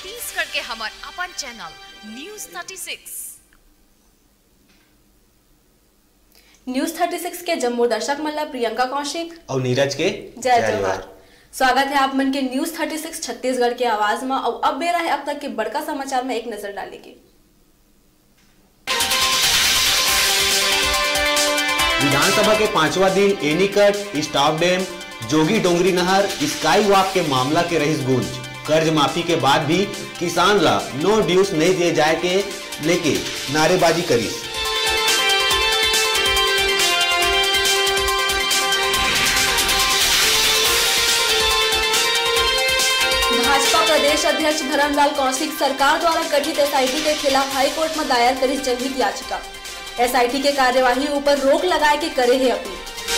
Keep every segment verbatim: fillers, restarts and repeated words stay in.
छत्तीसगढ़ के हमार अपन channel news Chhattis. News Chhattis के जम्मू दर्शक मल्ला प्रियंका कौशिक और नीरज के जय जोहार। स्वागत है आप मन के न्यूज छत्तीस छत्तीसगढ़ के आवाज में। और अब बेरा है अब तक के बड़का समाचार में एक नजर डालेगी। विधानसभा के पांचवा दिन एनीकट, स्टॉप डैम, जोगी डोंगरी नहर, स्काई वॉक के मामला के रहीस गूंज। कर्ज माफी के बाद भी किसान ला नो ड्यूस नहीं दिए जाए के लेके नारेबाजी करीस। भाजपा प्रदेश अध्यक्ष धर्मलाल कौशिक सरकार द्वारा गठित एसआईटी के खिलाफ हाईकोर्ट में दायर करी जनहित याचिका। एसआईटी के कार्यवाही ऊपर रोक लगाए के करे है अपील।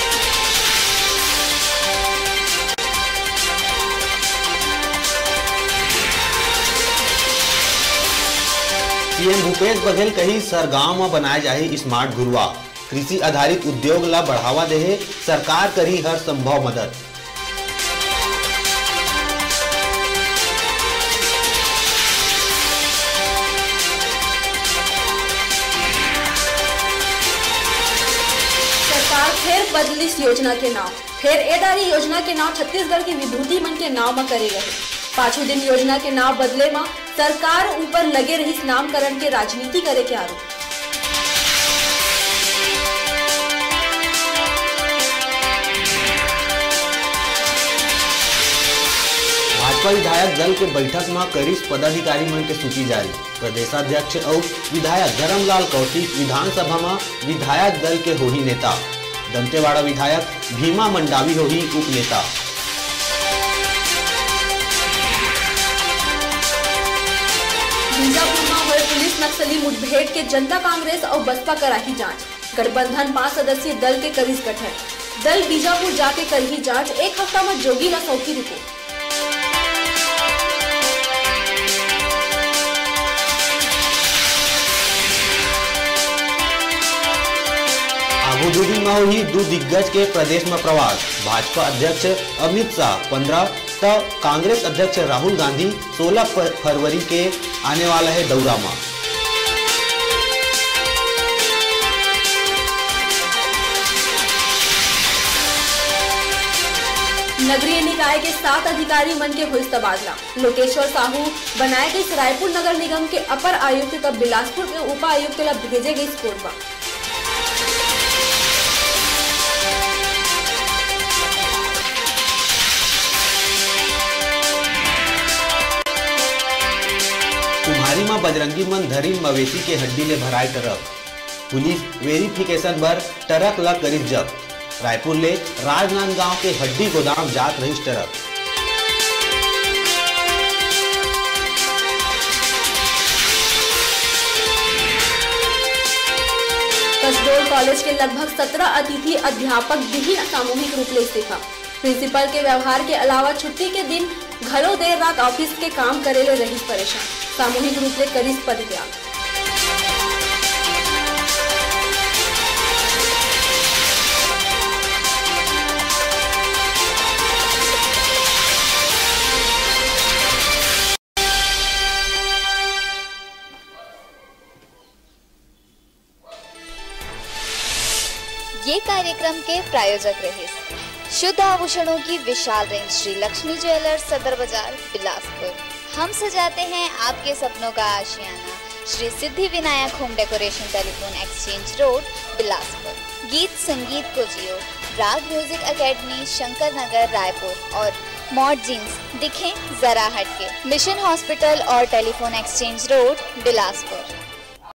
सीएम भूपेश बघेल कही सरगांव में बनाए जाए स्मार्ट गुरुआ। कृषि आधारित उद्योग ला बढ़ावा दे सरकार करी हर संभव मदद। फिर बदली योजना के नाम फिर एदारी योजना के नाम छत्तीसगढ़ की विभूति मन के नाम में करे रहे। पांचों दिन योजना के नाम बदले में सरकार ऊपर लगे रही नामकरण के राजनीति करे के आरोप। भाजपा विधायक दल के बैठक में करीस पदाधिकारी मन के सूची जारी। प्रदेशाध्यक्ष और विधायक धर्मलाल कौशिक विधानसभा में विधायक दल के होही नेता। दंतेवाड़ा विधायक भीमा मंडावी होही उप नेता। बीजापुर में हुए पुलिस नक्सली मुठभेड़ के जनता कांग्रेस और बसपा कराही जांच। गठबंधन पांच सदस्यीय दल के करीस गठन। दल बीजापुर जाके करही जांच। एक हफ्ता में जोगी ला सौखी रिपोर्ट। आबू धाबी में हुई दो दिग्गज के प्रदेश में प्रवास। भाजपा अध्यक्ष अमित शाह पंद्रह तो कांग्रेस अध्यक्ष राहुल गांधी सोलह फरवरी के आने वाला है दौरा में। नगरीय निकाय के सात अधिकारी मन के हुई तबादला। लोकेश्वर साहू बनाए गए रायपुर नगर निगम के अपर आयुक्त तब बिलासपुर के उप आयुक्त ला भेजे गई कोरबा। कुम्हारी में बजरंगी मन धरी मवेशी के हड्डी ले भराए ट्रक। पुलिस वेरिफिकेशन पर ट्रक ला करीब जब्त। रायपुर ले राजनांदगांव के हड्डी गोदाम जात रही ट्रक। कसडोल कॉलेज के लगभग सत्रह अतिथि अध्यापक विभिन्न सामूहिक रूप ले इस्तीफा। प्रिंसिपल के व्यवहार के अलावा छुट्टी के दिन घरों देर रात ऑफिस के काम करे ले रही परेशान। सामूहिक रूप से करीस पदत्याग। ये कार्यक्रम के प्रायोजक रहे शुद्ध आभूषणों की विशाल रेंज श्री लक्ष्मी ज्वेलर्स सदर बाजार बिलासपुर। हम सजाते हैं आपके सपनों का आशियाना। Shri Siddhi Vinayak home decoration telephone exchange road Bilaspur. गीत संगीत को जियो राग म्यूजिक एकेडमी शंकर नगर रायपुर और मॉड जीन्स दिखें जरा हटके। मिशन हॉस्पिटल और टेलीफोन एक्सचेंज रोड बिलासपुर।